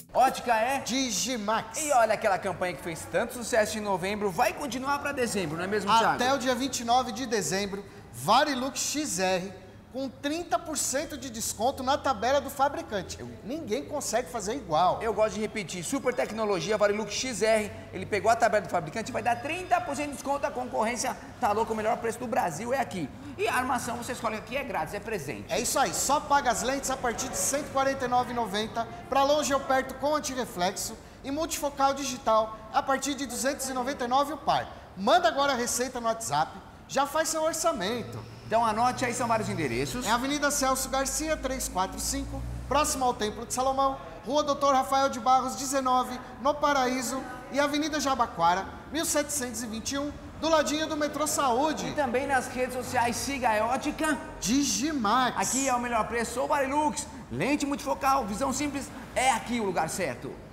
Ótica é Digimax. E olha, aquela campanha que fez tanto sucesso em novembro, vai continuar para dezembro, não é mesmo, Thiago? Até o dia 29 de dezembro, Varilux XR com 30% de desconto na tabela do fabricante. Ninguém consegue fazer igual. Eu gosto de repetir, super tecnologia, Varilux XR, ele pegou a tabela do fabricante e vai dar 30% de desconto, a concorrência tá louca, o melhor preço do Brasil é aqui. E a armação, você escolhe aqui, é grátis, é presente. É isso aí, só paga as lentes a partir de R$ 149,90 para longe ou perto com antirreflexo e multifocal digital a partir de R$ 299 o par. Manda agora a receita no WhatsApp, já faz seu orçamento. Então anote, aí são vários endereços. É Avenida Celso Garcia, 345, próximo ao Templo de Salomão, Rua Dr. Rafael de Barros, 19, no Paraíso, e Avenida Jabaquara, 1721, do ladinho do Metrô Saúde. E também nas redes sociais, siga a Ótica Digimax. Aqui é o melhor preço, sou o Varilux, lente multifocal, visão simples, é aqui o lugar certo.